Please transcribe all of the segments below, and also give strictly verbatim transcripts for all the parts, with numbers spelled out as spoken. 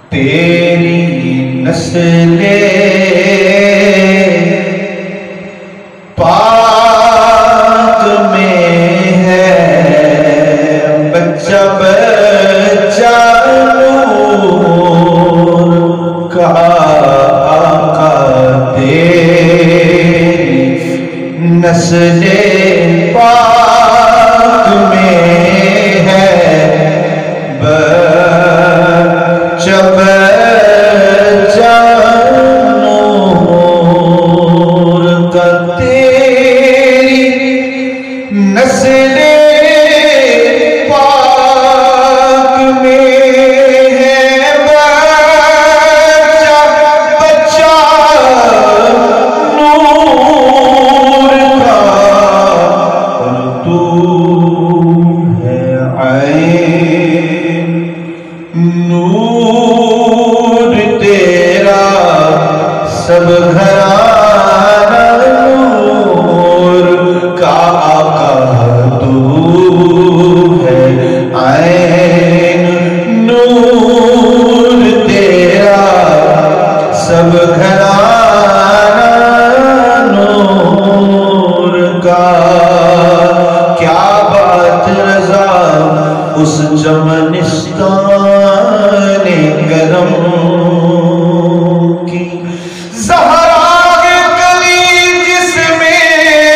تیری نسلیں پاک میں ہے بچہ بچہ نور کا آقا تیری نسلیں پاک میں ہے بچہ بچہ نور کا تیری نسلیں پاک میں ہے بچہ بچہ نور کا اور تو ہے عین نور تیرا سب گھرانہ نور کا آقا تو ہے عین نور تیرا سب گھرانہ نور کا کیا بات رضا اس چمنستان گرم کی زہرا کلی جس میں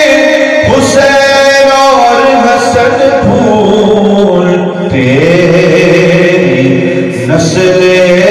حسین اور حسن پھول تیری نسلیں